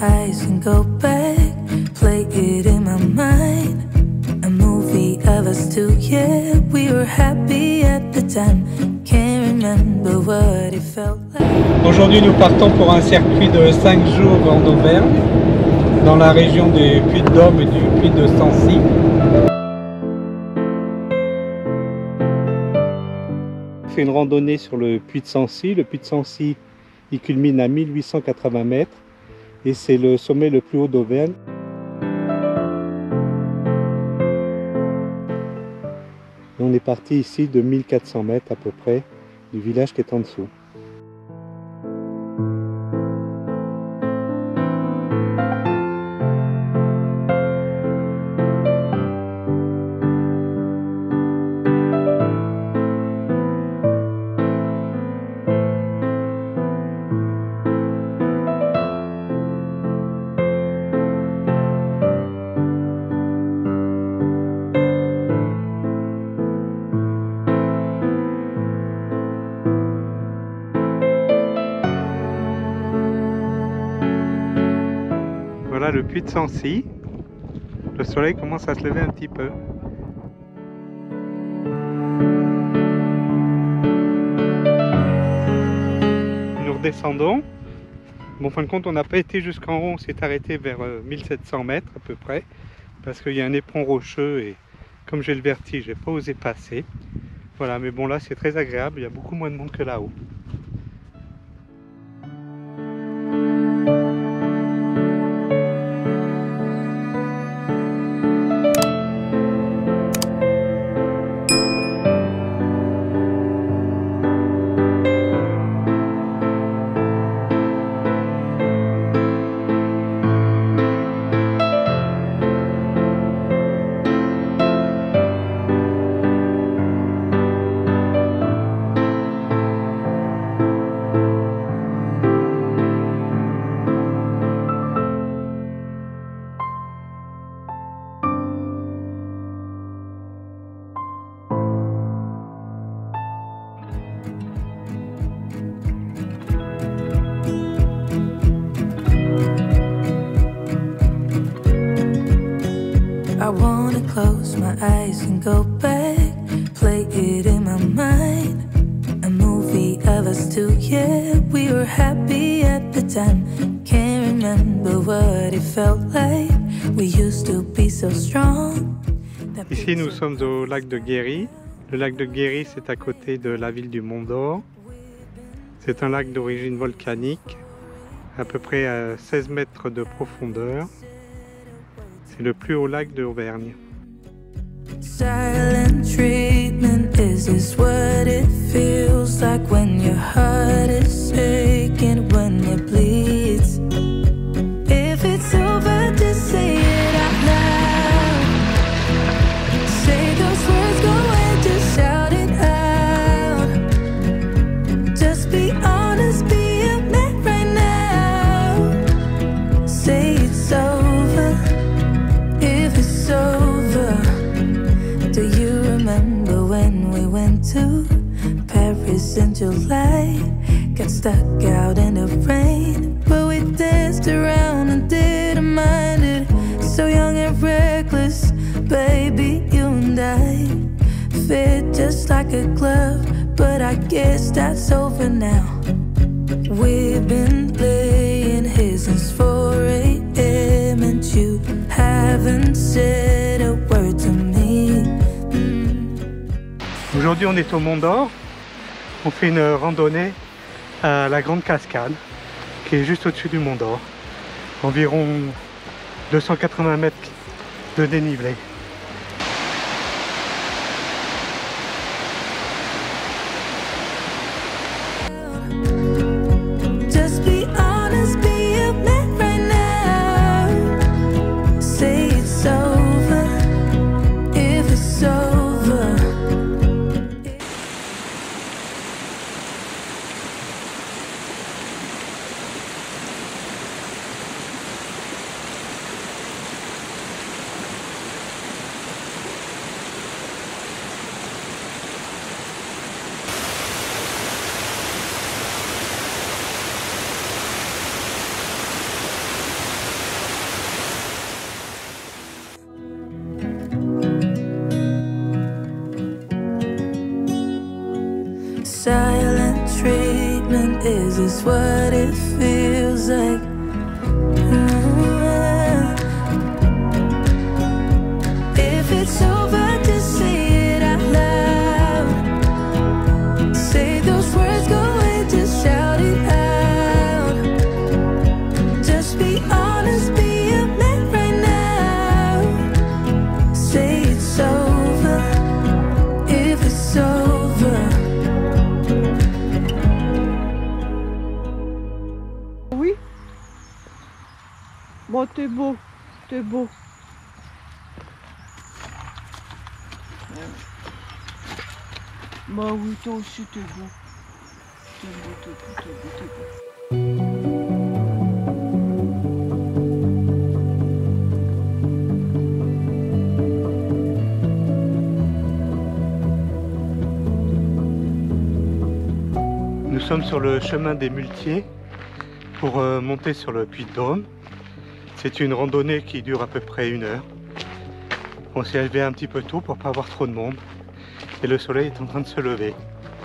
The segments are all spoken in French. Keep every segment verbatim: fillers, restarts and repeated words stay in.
eyes and go back, play it in my mind. A movie of us two, yeah, we were happy at the time. Can't remember what it felt like. Aujourd'hui, nous partons pour un circuit de cinq jours en Auvergne, dans la région du Puy-de-Dôme et du Puy de Sancy. On fait une randonnée sur le Puy de Sancy. Le Puy de Sancy, il culmine à mille huit cent quatre-vingts mètres et c'est le sommet le plus haut d'Auvergne. On est parti ici de mille quatre cents mètres à peu près du village qui est en dessous. Voilà le Puy de Sancy. Le soleil commence à se lever un petit peu. Nous redescendons. Bon, en fin de compte, on n'a pas été jusqu'en haut, on s'est arrêté vers mille sept cents mètres à peu près. Parce qu'il y a un éperon rocheux et comme j'ai le vertige, j'ai pas osé passer. Voilà, mais bon là c'est très agréable, il y a beaucoup moins de monde que là-haut. I wanna close my eyes and go back, play it in my mind. A movie of us two, yeah, we were happy at the time. Can't remember what it felt like. We used to be so strong. Ici nous sommes au lac de Guéry. Le lac de Guéry, c'est à côté de la ville du Mont d'Or. C'est un lac d'origine volcanique, à peu près à seize mètres de profondeur. C'est le plus haut lac d'Auvergne. Silent treatment, is this what it feels like when your heart is aching, when it bleeds? If it's over, just say it out loud. Say those words, go and just shout it out. Just be honest, be a man right now. Say it's over. If it's over, do you remember when we went to Paris in July? Got stuck out in the rain, but we danced around and didn't mind it. So young and reckless, baby, you and I fit just like a glove, but I guess that's over now. We've been laying here since four A M and you haven't said a word to me. Mm. Aujourd'hui on est au Mont d'Or. On fait une randonnée à la Grande Cascade qui est juste au-dessus du Mont d'Or. Environ deux cent quatre-vingts mètres de dénivelé. silent treatment? Is this what it feels like? Mm-hmm. If it's over, just say it out loud. Say those words, go away, just shout it out. Just be honest, be a man right now. Say it's over, if it's over. Oui. Bon, t'es beau, t'es beau. Bah oui, toi aussi t'es beau. T'es beau, t'es beau, t'es beau, t'es beau. Nous sommes sur le chemin des Muletiers pour euh, monter sur le Puy-de-Dôme. C'est une randonnée qui dure à peu près une heure. On s'est élevé un petit peu tôt pour pas avoir trop de monde. Et le soleil est en train de se lever.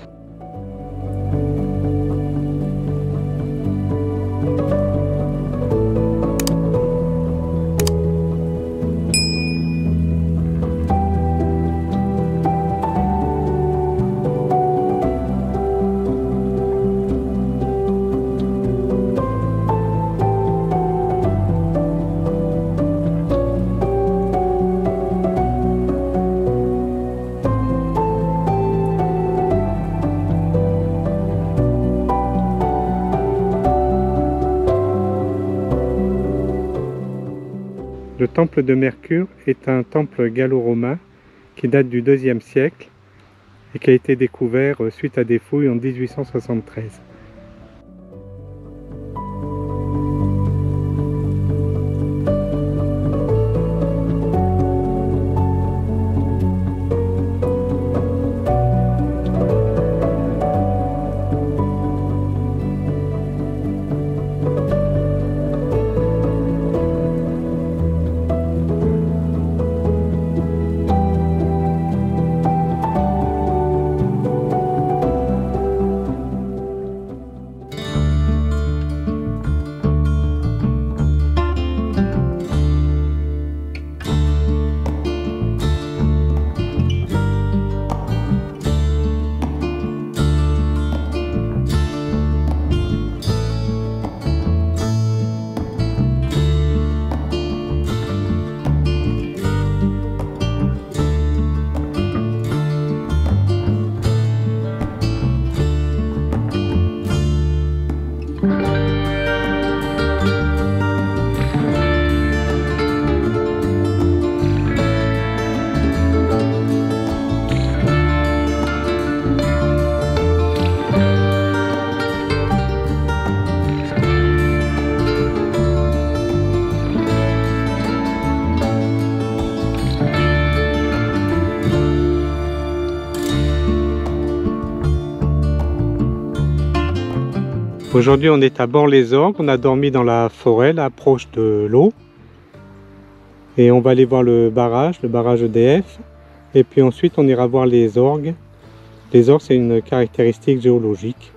Le temple de Mercure est un temple gallo-romain qui date du deuxième siècle et qui a été découvert suite à des fouilles en mille huit cent soixante-treize. Aujourd'hui on est à Bord-les-Orgues, on a dormi dans la forêt, là, proche de l'eau. Et on va aller voir le barrage, le barrage E D F. Et puis ensuite on ira voir les orgues. Les orgues c'est une caractéristique géologique.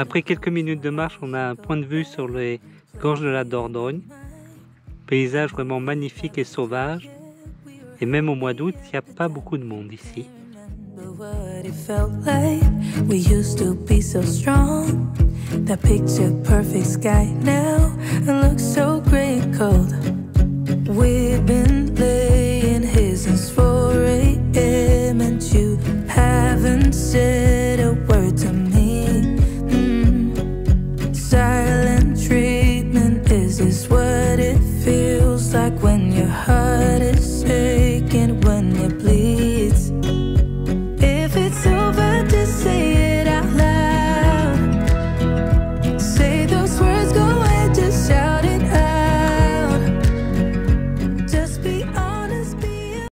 Après quelques minutes de marche, on a un point de vue sur les gorges de la Dordogne. Paysage vraiment magnifique et sauvage. Et même au mois d'août, il n'y a pas beaucoup de monde ici. What it felt like we used to be so strong. That picture perfect sky now and looks so gray and cold. We've been laying here since four a m and you haven't said a word to me.